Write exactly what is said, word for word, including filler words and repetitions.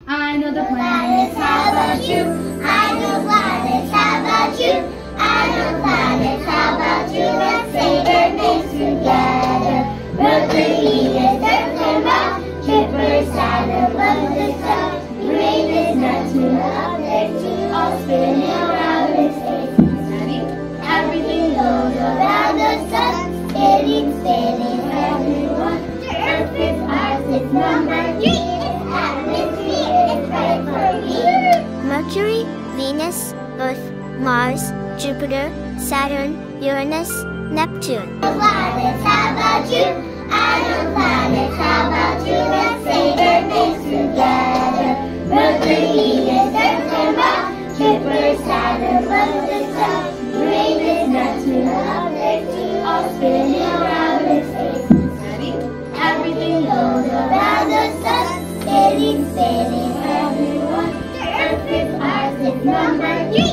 I know the planets, how about you? I know planets, how about you? I know planets, how about you? Let's say their names together. Mercury, Venus, Earth, and Mars. Jupiter, Saturn, Pluto, Sun. Uranus, Neptune, up there too, all spinning around in space. Ready? Everything goes around the sun, spinning, spinning, everyone. The Earth is ours, it's number three. It's atmosphere, it's right for me. Mercury, Venus, Earth, Mars, Jupiter, Saturn, Uranus, Neptune. The planets, how about you? I know planets, how about you? Let's say their names together. Mercury, Venus, Earth, and Mars. Jupiter, Saturn, Pluto, Sun. Uranus, Neptune, up there too, all spinning around in space. Ready? Everything goes around the sun, spinning, spinning, everyone. The Earth is ours, it's number three.